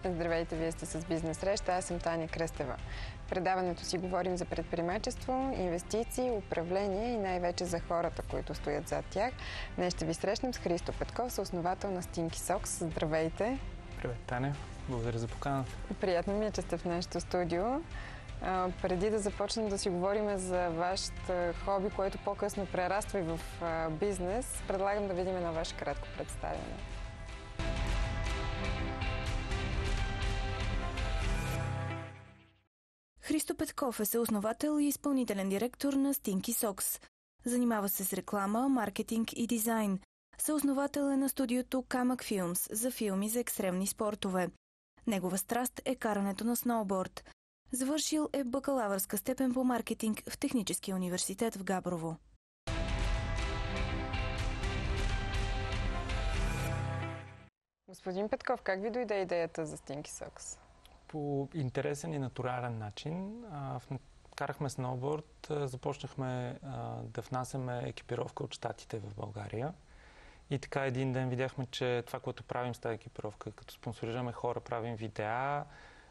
Здравейте, вие сте с Бизнес среща. Аз съм Таня Кръстева. В предаването си говорим за предприемачество, инвестиции, управление и най-вече за хората, които стоят зад тях. Днес ще ви срещнем с Христо Петков, съосновател на Stinky Socks. Здравейте! Привет, Таня. Благодаря за поканата. Приятно ми е, че сте в нашото студио. Преди да започнем да си говорим за вашето хоби, което по-късно прераства и в бизнес, предлагам да видим едно ваше кратко представяне. Христо Петков е съосновател и изпълнителен директор на Stinky Socks. Занимава се с реклама, маркетинг и дизайн. Съосновател е на студиото Камък Филмс за филми за екстремни спортове. Негова страст е карането на сноуборд. Завършил е бакалавърска степен по маркетинг в Техническия университет в Габрово. Господин Петков, как ви дойде идеята за Stinky Socks? По интересен и натурален начин. Карахме сноуборд, започнахме да внасяме екипировка от Щатите в България. И така един ден видяхме, че това, което правим с тази екипировка, като спонсорираме хора, правим видеа,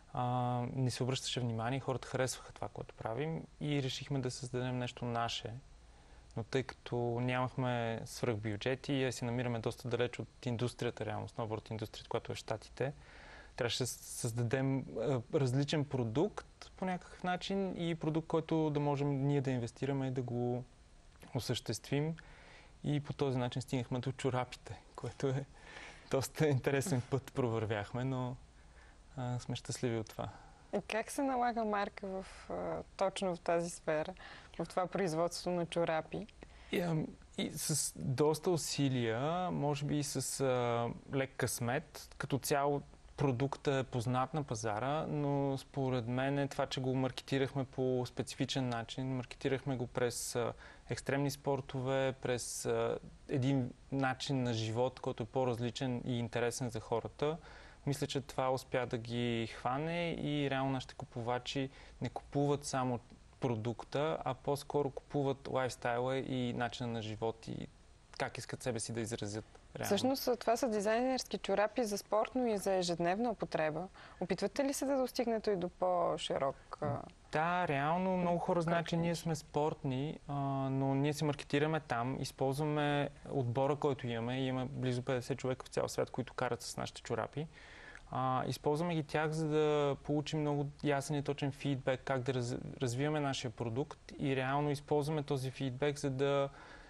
не се обръщаше внимание, хората харесваха това, което правим и решихме да създадем нещо наше. Но тъй като нямахме свръхбюджети и се намираме доста далеч от индустрията, реално, сноуборд индустрията, която е в Щатите, трябваше да създадем различен продукт по някакъв начин и продукт, който да можем ние да инвестираме и да го осъществим. И по този начин стигнахме до чорапите, което е доста интересен път провървяхме, но сме щастливи от това. И как се налага марка точно в тази сфера, в това производство на чорапи? И с доста усилия, може би и с лек късмет. Като цяло продуктът е познат на пазара, но според мен е това, че го маркетирахме по специфичен начин. Маркетирахме го през екстремни спортове, през един начин на живот, който е по-различен и интересен за хората. Мисля, че това успя да ги хване и реално нашите купувачи не купуват само продукта, а по-скоро купуват лайфстайла и начина на живот и как искат себе си да изразят. Реално. Всъщност това са дизайнерски чорапи за спортно и за ежедневна употреба. Опитвате ли се да достигнете и до по-широк? Да, реално много хора знаят, че ние сме спортни, но ние се маркетираме там, използваме отбора, който имаме. Имаме близо 50 човека в цял свят, които карат с нашите чорапи. Използваме ги тях, за да получим много ясен и точен фидбек, как да развиваме нашия продукт и реално използваме този фидбек, за да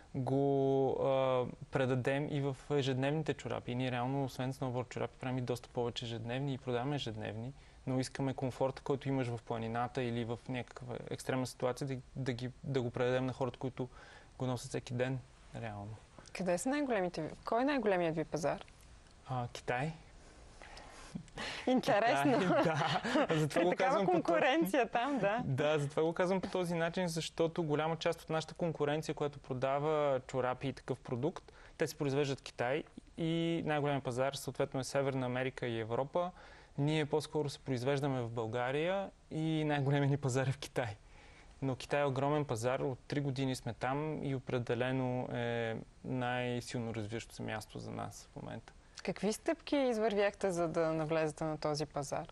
го предадем и в ежедневните чорапи. И ние реално, освен сноуборд чорапи, правим и доста повече ежедневни и продаваме ежедневни, но искаме комфорта, който имаш в планината или в някаква екстремна ситуация, да го предадем на хората, които го носят всеки ден, реално. Къде са най-големите ви? Кой е най-големият ви пазар? Китай. Интересно. Да, затова го казвам конкуренция там, да. Да, затова го казвам по този начин, защото голяма част от нашата конкуренция, която продава чорапи и такъв продукт, те се произвеждат в Китай и най-големият пазар съответно е Северна Америка и Европа. Ние по-скоро се произвеждаме в България и най-големият ни пазар е в Китай. Но Китай е огромен пазар, от 3 години сме там и определено е най-силно развиващо се място за нас в момента. Какви стъпки извървяхте, за да навлезете на този пазар?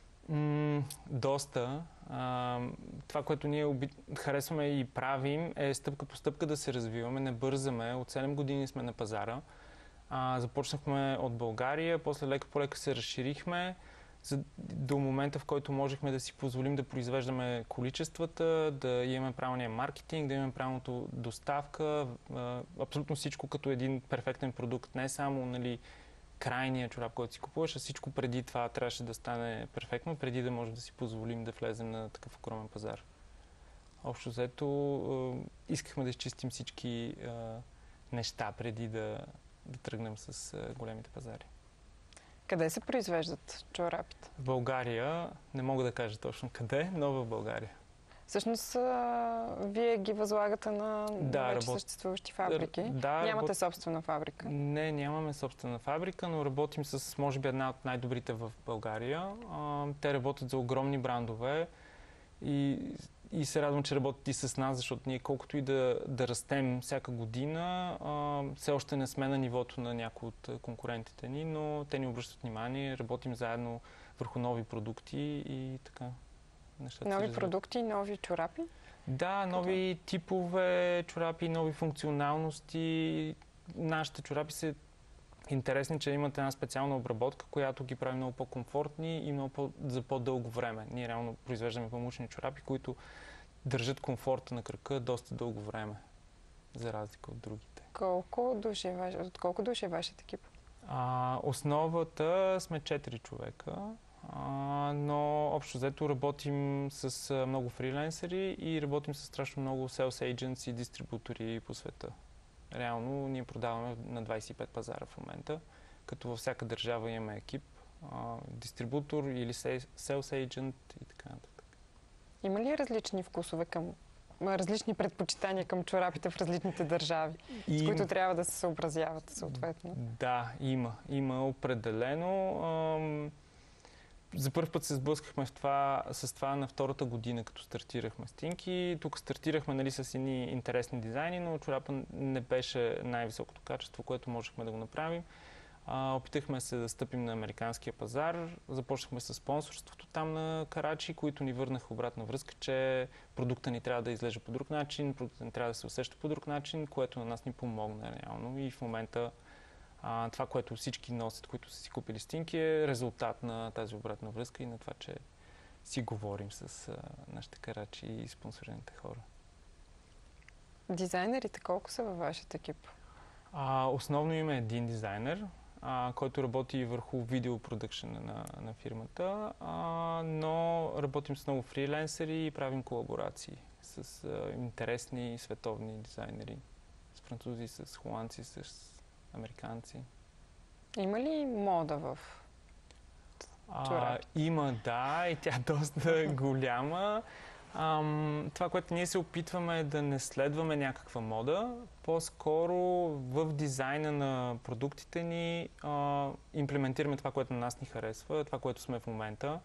Доста. Това, което ние харесваме и правим, е стъпка по стъпка да се развиваме, не бързаме. От 7 години сме на пазара. Започнахме от България, после лека по лека се разширихме до момента, в който можехме да си позволим да произвеждаме количествата, да имаме правилния маркетинг, да имаме правилното доставка, абсолютно всичко като един перфектен продукт, не само крайния чорап, който си купуваш, а всичко преди това трябваше да стане перфектно, преди да можем да си позволим да влезем на такъв огромен пазар. Общо взето искахме да изчистим всички неща преди да тръгнем с големите пазари. Къде се произвеждат чорапите? В България, не мога да кажа точно къде, но в България. Всъщност, вие ги възлагате на вече съществуващи фабрики? Нямате собствена фабрика? Не, нямаме собствена фабрика, но работим с, може би, една от най-добрите в България. Те работят за огромни брандове И се радвам, че работят и с нас, защото ние колкото и да растем всяка година, все още не сме на нивото на някои от конкурентите ни, но те ни обръщат внимание, работим заедно върху нови продукти и така. Нови продукти, нови чорапи? Да, нови типове чорапи, нови функционалности. Нашите чорапи са интересни, че имат една специална обработка, която ги прави много по-комфортни и за по-дълго време. Ние реално произвеждаме памучни чорапи, които държат комфорта на крака доста дълго време, за разлика от другите. От колко души е вашият екип? Основата сме 4 човека, но общо взето работим с много фриленсери и работим с страшно много sales agents и дистрибутори по света. Реално ние продаваме на 25 пазара в момента, като във всяка държава имаме екип, дистрибутор или sales agent и така нататък. Има ли различни вкусове различни предпочитания към чорапите в различните държави, с които трябва да се съобразяват съответно? Да, има определено. За първ път се сблъскахме с това на втората година, като стартирахме Stinky. Тук стартирахме с едни интересни дизайни, но чорапа не беше най-високото качество, което можехме да го направим. Опитахме се да стъпим на американския пазар. Започнахме с спонсорството там на Карачи, които ни върнаха обратна връзка, че продукта ни трябва да изглежда по друг начин, продукта ни трябва да се усеща по друг начин, което на нас ни помогна реално. И в момента това, което всички носят, които са си купили Stinky, е резултат на тази обратна връзка и на това, че си говорим с нашите Карачи и спонсорираните хора. Дизайнерите колко са във вашия екип? Основно има един дизайнер, който работи върху видеопродъкшена на фирмата, но работим с много фриленсери и правим колаборации с интересни световни дизайнери, с французи, с холандци, с американци. Има ли мода в чорапи? Има, да, и тя доста голяма. Това, което ние се опитваме е да не следваме някаква мода, по-скоро в дизайна на продуктите ни имплементираме това, което на нас ни харесва, това, което сме в момента.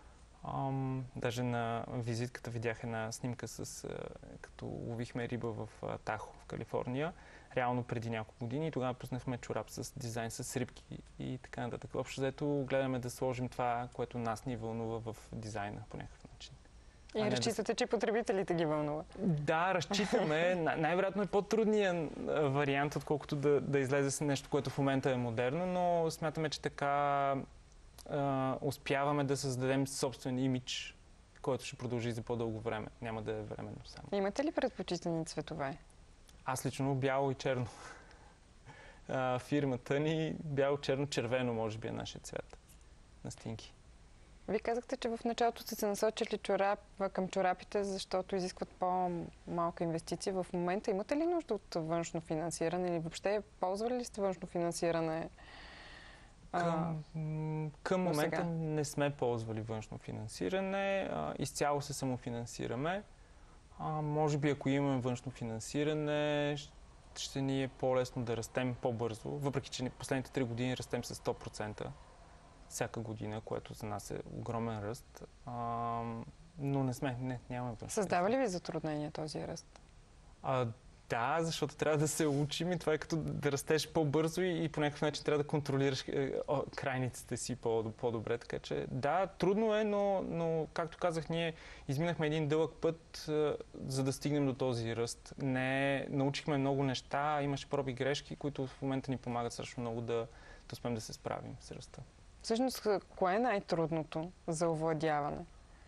Даже на визитката видях една снимка като ловихме риба в Тахо, в Калифорния, реално преди няколко години и тогава пуснахме чорап с дизайн с рибки и така нататък. Общо взето гледаме да сложим това, което нас ни вълнува в дизайна по някакъв начин. И разчитате, че потребителите ги вълнува? Да, разчитаме. Най-вероятно е по-трудният вариант, отколкото да излезе с нещо, което в момента е модерно, но смятаме, че така успяваме да създадем собствен имидж, който ще продължи за по-дълго време. Няма да е временно само. Имате ли предпочитани цветове? Аз лично бяло и черно. Фирмата ни бяло, черно, червено може би е нашия цвят на Stinky. Вие казахте, че в началото сте се насочили към чорапите, защото изискват по-малка инвестиция. В момента имате ли нужда от външно финансиране или въобще ползвали ли сте външно финансиране? Към момента не сме ползвали външно финансиране. Изцяло се самофинансираме. Може би ако имаме външно финансиране, ще ни е по-лесно да растем по-бързо, въпреки че последните 3 години растем с 100%. Всяка година, което за нас е огромен ръст, но нямаме външно. Създава ли ви затруднения този ръст? Да, защото трябва да се учим и това е като да растеш по-бързо и по някакъв начин трябва да контролираш крайниците си по-добре. Така че да, трудно е, но както казах, ние изминахме един дълъг път, за да стигнем до този ръст. Научихме много неща, имаше проби грешки, които в момента ни помагат страшно много да успеем да се справим с ръста. Всъщност, кое е най-трудното за овладяване?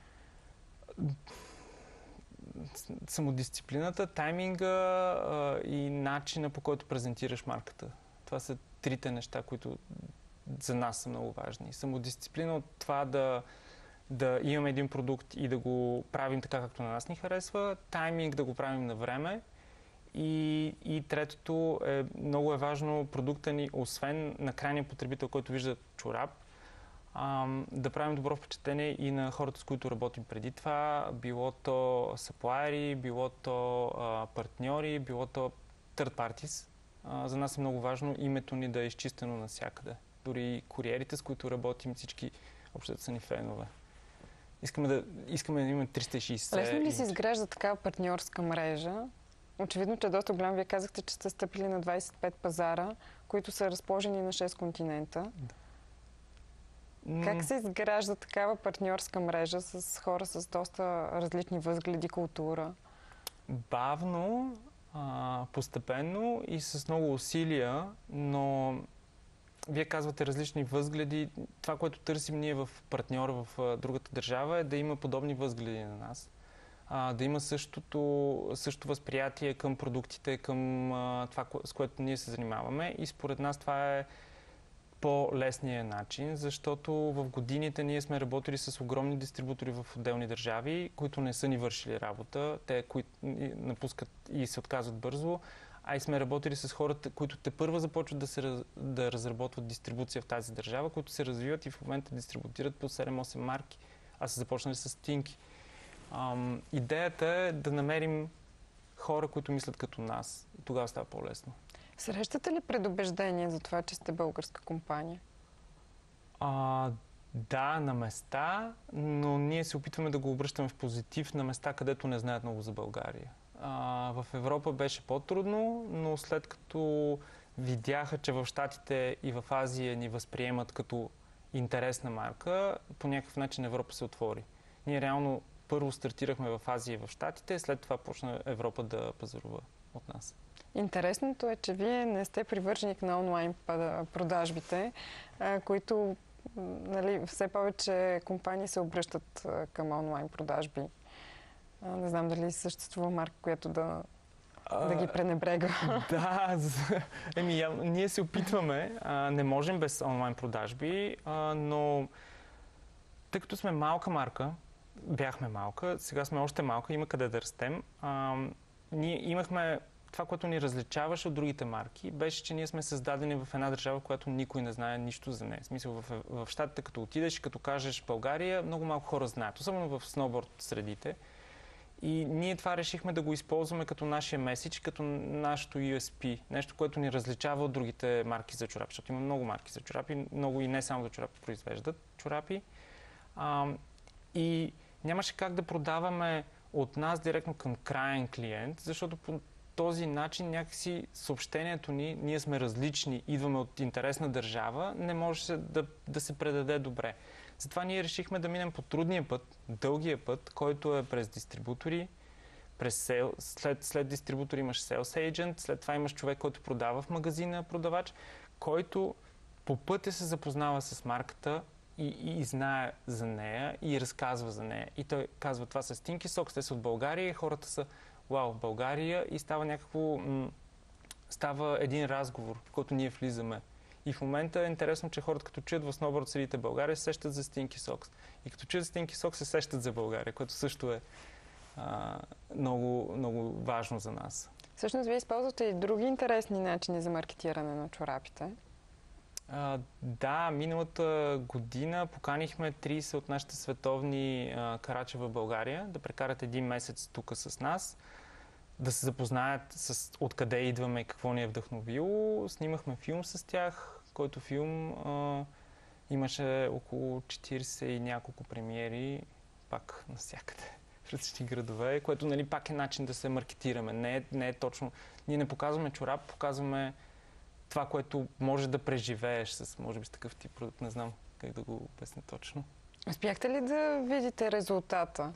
Самодисциплината, тайминга и начина, по който презентираш марката. Това са трите неща, които за нас са много важни. Самодисциплина от това да имаме един продукт и да го правим така, както на нас ни харесва. Тайминг да го правим на време. И третото много е важно продукта ни, освен на крайния потребител, който вижда чорап, да правим добро впечатление и на хората, с които работим преди това, било то саплайери, било то партньори, било то third parties. За нас е много важно името ни да е изчистено навсякъде. Дори куриерите, с които работим, всички общо са ни фенове. Искаме да имаме 360. Лесно ли се изгражда такава партньорска мрежа? Очевидно, че е доста голям. Вие казахте, че сте стъпили на 25 пазара, които са разположени на 6 континента. Да. Как се изгражда такава партньорска мрежа с хора с доста различни възгледи, култура? Бавно, постепенно и с много усилия, но вие казвате различни възгледи. Това, което търсим ние в партньора в другата държава, е да има подобни възгледи на нас. Да има същото възприятие към продуктите, към това, с което ние се занимаваме. И според нас това е по-лесният начин, защото в годините ние сме работили с огромни дистрибутори в отделни държави, които не са ни вършили работа, те, които напускат и се отказват бързо, а и сме работили с хората, които тепърва започват да разработват дистрибуция в тази държава, които се развиват и в момента дистрибутират по 7-8 марки. Аз са започнали с Stinky. Идеята е да намерим хора, които мислят като нас. И тогава става по-лесно. Срещате ли предубеждение за това, че сте българска компания? Да, на места, но ние се опитваме да го обръщаме в позитив на места, където не знаят много за България. В Европа беше по-трудно, но след като видяха, че в Щатите и в Азия ни възприемат като интересна марка, по някакъв начин Европа се отвори. Ние реално първо стартирахме в Азия и в Щатите, след това почна Европа да пазарува от нас. Интересното е, че вие не сте привърженик на онлайн продажбите, които все повече компании се обръщат към онлайн продажби. Не знам дали съществува марка, която да ги пренебрегва. Да, ние се опитваме. Не можем без онлайн продажби, но тъй като сме малка марка, бяхме малка, сега сме още малка, има къде да растем. Ние имахме това, което ни различаваше от другите марки, беше, че ние сме създадени в една държава, в която никой не знае нищо за нея. В смисъл, в Щатите, като отидеш, като кажеш България, много малко хора знаят, особено в сноуборд средите. И ние това решихме да го използваме като нашия меседж, като нашото USP. Нещо, което ни различава от другите марки за чорапи, защото има много марки за чорапи, много и не само за чорапи произвеждат чорапи. И нямаше как да продаваме от нас директно към краен клиент, защото по този начин някакси съобщението ни, ние сме различни, идваме от интересна държава, не може да се предаде добре. Затова ние решихме да минем по трудния път, дългия път, който е през дистрибутори, след дистрибутори имаш sales agent, след това имаш човек, който продава в магазина, продавач, който по пътя се запознава с марката и знае за нея и разказва за нея. И той казва, това са Stinky Socks, те са от България и хората са вау, България и става един разговор, в който ние влизаме. И в момента е интересно, че хората като чуят в сноуборд средите България се сещат за Stinky Socks. И като чуят Stinky Socks се сещат за България, което също е много, много важно за нас. Всъщност, вие използвате и други интересни начини за маркетиране на чорапите. Да, миналата година поканихме 30 от нашите световни карача в България да прекарат един месец тук с нас, да се запознаят с откъде идваме и какво ни е вдъхновило. Снимахме филм с тях, който филм имаше около 40 и няколко премиери, пак навсякъде в различни градове, което пак е начин да се маркетираме. Не е точно. Ние не показваме чорап, показваме това, което може да преживееш може би с такъв тип продукт. Не знам как да го обясня точно. Успяхте ли да видите резултата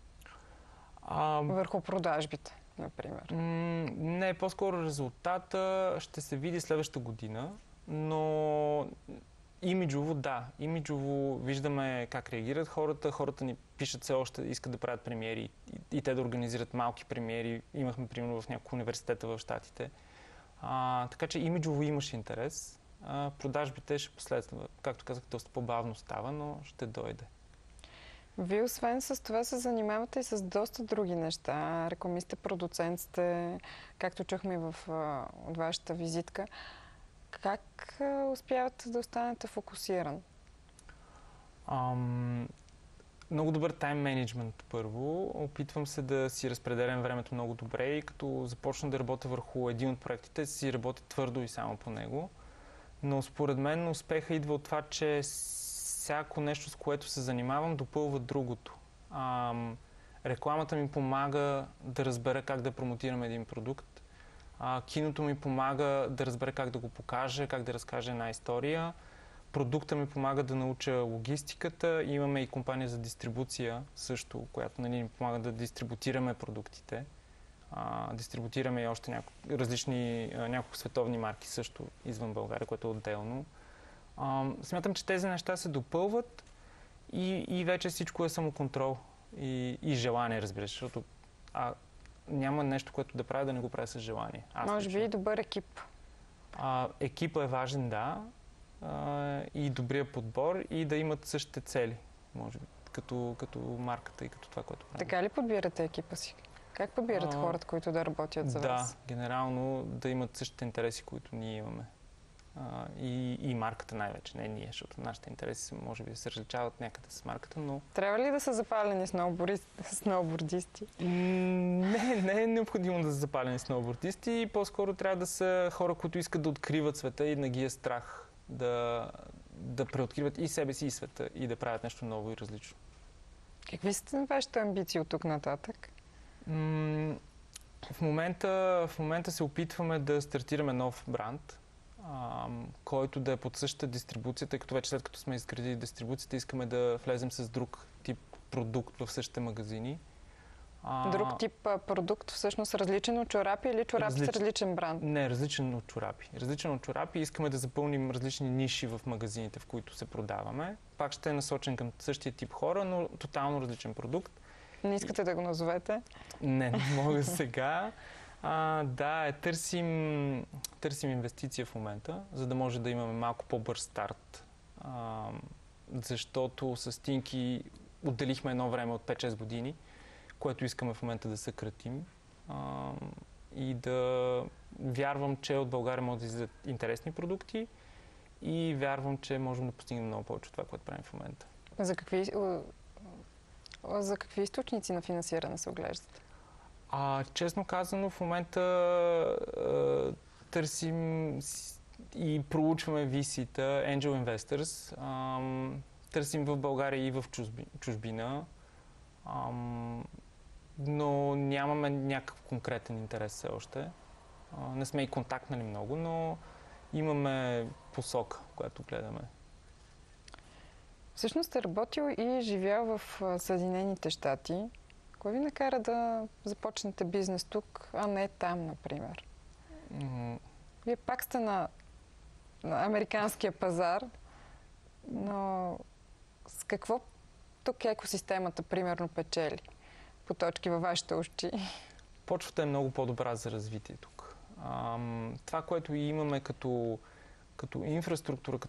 върху продажбите, например? Не, по-скоро резултата ще се види следващата година, но имиджово, да. Имиджово виждаме как реагират хората. Хората ни пишат все още, искат да правят премиери и те да организират малки премиери. Имахме, примерно, в няколко университета в Щатите. Така че имиджово имаше интерес. Продажбите ще последва. Както казах, доста по-бавно става, но ще дойде. Вие освен с това се занимавате и с доста други неща. Рекламист сте, продуцент сте, както чухме от вашата визитка. Как успявате да останете фокусиран? Много добър тайм менеджмент първо. Опитвам се да си разпределям времето много добре и като започна да работя върху един от проектите, си работя твърдо и само по него. Но според мен успеха идва от това, че всяко нещо, с което се занимавам, допълва другото. Рекламата ми помага да разбера как да промотирам един продукт. Киното ми помага да разбера как да го покаже, как да разкаже една история. Продукта ми помага да науча логистиката. Имаме и компания за дистрибуция също, която ни помага да дистрибутираме продуктите. Дистрибутираме и още няколко световни марки също извън България, което е отделно. Смятам, че тези неща се допълват и вече всичко е самоконтрол и желание, разбираш, защото няма нещо, което да правя, да не го правя с желание. Може би и добър екип. Екипът е важен, да. И добрия подбор и да имат същите цели, може би, като марката и като това, което правим. Така ли подбирате екипа си? Как подбират хората, които да работят за вас? Да, генерално да имат същите интереси, които ние имаме. И марката най-вече, не ние, защото нашите интереси може би се различават някъде с марката, но... Трябва ли да са запалени сноубордисти? Не е необходимо да са запалени сноубордисти, по-скоро трябва да са хора, които искат да откриват света и не ги е страх да преоткриват и себе си, и света, и да правят нещо ново и различно. Какви са вашите амбиции от тук нататък? В момента се опитваме да стартираме нов бранд, който да е под същата дистрибуция, тъй като вече след като сме изградили дистрибуцията, искаме да влезем с друг тип продукт в същите магазини. Друг тип продукт, всъщност различен от чорапи или чорапи с различен бранд? Не, различен от чорапи. Различен от чорапи. Искаме да запълним различни ниши в магазините, в които се продаваме. Пак ще е насочен към същия тип хора, но тотално различен продукт. Не искате да го назовете? Не мога сега. Търсим инвестиция в момента, за да може да имаме малко по-бърз старт. Защото с Stinky отделихме едно време от 5-6 години, което искаме в момента да съкратим и да вярвам, че от България може да излизат интересни продукти и вярвам, че можем да постигнем много повече от това, което правим в момента. За какви източници на финансиране се оглеждате? Честно казано, в момента търсим и проучваме VC-та, Angel Investors. Търсим в България и в чужбина. Но нямаме някакъв конкретен интерес все още. Не сме и контактнали много, но имаме посока, която гледаме. Всъщност сте работил и живял в Съединените щати. Кой ви накара да започнете бизнес тук, а не там, например? Вие пак сте на американския пазар, но с какво тук екосистемата, примерно, печели по точки във вашите уши? Почвата е много по-добра за развитие тук. Това, което имаме като инфраструктура,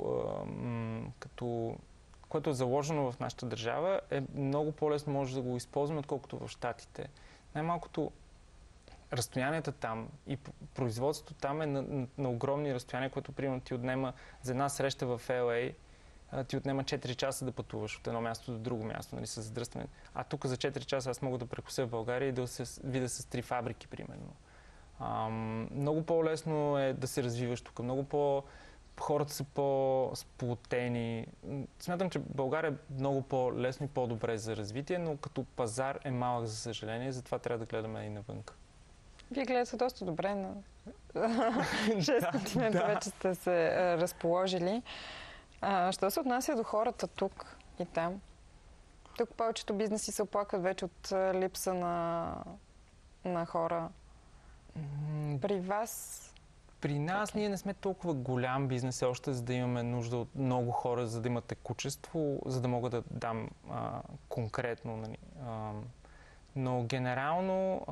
което е заложено в нашата държава, е много по-лесно може да го използваме, отколкото в Щатите. Най-малкото разстоянията там и производството там е на огромни разстояния, което примерно ти отнема за една среща в LA, ти отнема 4 часа да пътуваш от едно място до друго място, нали, с задръстване. А тук за 4 часа аз мога да прекуся в България и да се видя с 3 фабрики, примерно. Много по-лесно е да се развиваш тук. Хората са по-сплотени. Смятам, че България е много по-лесно и по-добре за развитие, но като пазар е малък, за съжаление, затова трябва да гледаме и навънка. Вие гледате доста добре на 6 континента, вече сте се разположили. Що се отнася до хората тук и там? Тук повечето бизнеси се оплакват вече от липса на хора. При вас? При нас ние не сме толкова голям бизнес още, за да имаме нужда от много хора, за да има текучество, за да мога да дам конкретно. Нали. Но генерално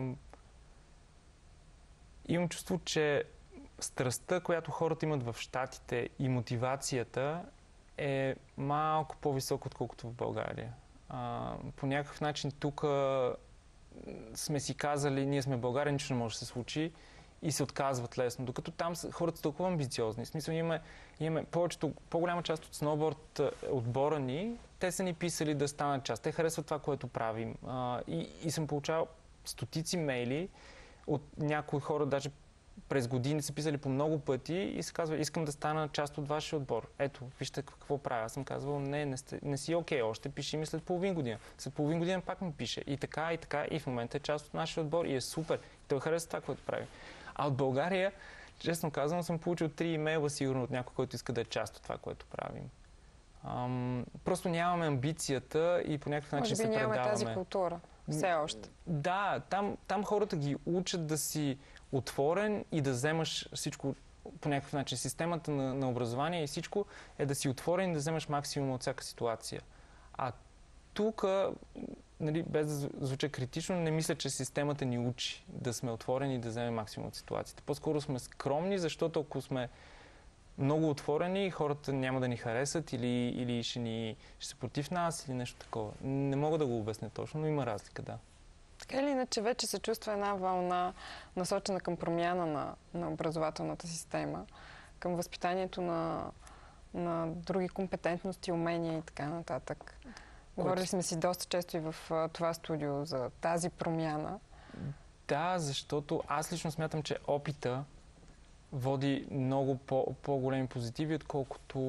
имам чувство, че страстта, която хората имат в Щатите и мотивацията е малко по-висока, отколкото в България. По някакъв начин тук сме си казали, ние сме в България, нищо не може да се случи и се отказват лесно. Докато там хората са толкова амбициозни. В смисъл имаме по-голяма част от сноуборд отбора ни, те са ни писали да станат част. Те харесват това, което правим. И съм получавал стотици мейли от някои хора, даже през години са писали по много пъти и се казва, искам да стана част от вашия отбор. Ето, вижте какво правя. Аз съм казвал, не си окей, още пиши ми след половин година. След половин година пак ми пише. И така, и в момента е част от нашия отбор и е супер. Той харесва това, което прави. А от България, честно казвам, съм получил 3 имейла сигурно от някой, който иска да е част от това, което правим. Просто нямаме амбицията и по някакъв начин се предаваме. Може би нямаме тази култура. Все още. Да, там хората ги учат да си отворен и да вземаш всичко по някакъв начин. Системата на образование и всичко е да си отворен и да вземаш максимум от всяка ситуация. А тук, нали, без да звуча критично, не мисля, че системата ни учи да сме отворени и да вземем максимум от ситуацията. По-скоро сме скромни, защото ако сме много отворени, хората няма да ни харесат или ще са против нас или нещо такова. Не мога да го обясня точно, но има разлика, да. Така или иначе вече се чувства една вълна, насочена към промяна на образователната система, към възпитанието на други компетентности, умения и така нататък. Говорили сме си доста често и в това студио за тази промяна. Да, защото аз лично смятам, че опита води много по-големи позитиви, отколкото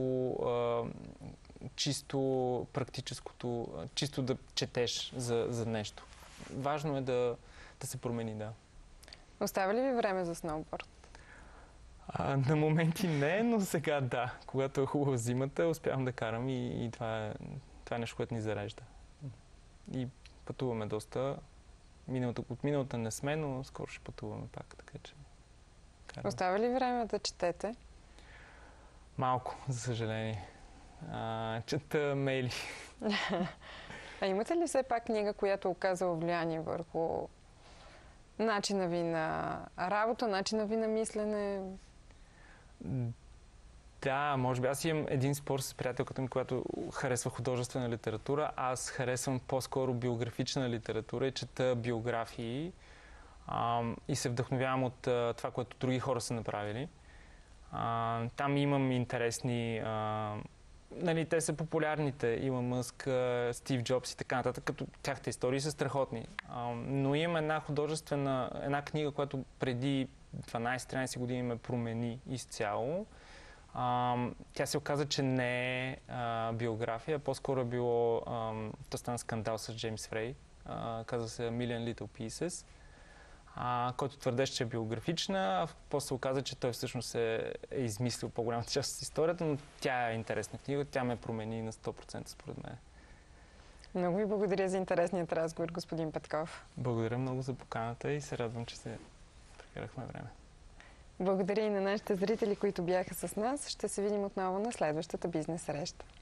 чисто практическото, чисто да четеш за нещо. Важно е да се промени, да. Остава ли ви време за сноуборд? На моменти не, но сега да. Когато е хубава зимата, успявам да карам и това е нещо, което ни зарежда. И пътуваме доста. От миналата не сме, но скоро ще пътуваме пак, така че... Остава ли време да четете? Малко, за съжаление. Чета мейли. А имате ли все пак книга, която оказала влияние върху начина ви на работа, начина ви на мислене? Да, може би. Аз имам един спор с приятелката ми, която харесва художествена литература. Аз харесвам по-скоро биографична литература и чета биографии и се вдъхновявам от това, което други хора са направили. Там имам интересни... Нали, те са популярните. Илон Мъск, Стив Джобс и така нататък, като тяхте истории са страхотни. Но имам една книга, която преди 12-13 години ме промени изцяло. Тя се оказа, че не е биография, по-скоро е било стана скандал с Джеймс Фрей. Казва се A Million Little Pieces, който твърдеше, че е биографична, а после се оказа, че той всъщност е измислил по-голямата част от историята, но тя е интересна книга, тя ме промени на 100% според мен. Много ви благодаря за интересният разговор, господин Петков. Благодаря много за поканата и се радвам, че се прекарахме време. Благодаря и на нашите зрители, които бяха с нас. Ще се видим отново на следващата бизнес среща.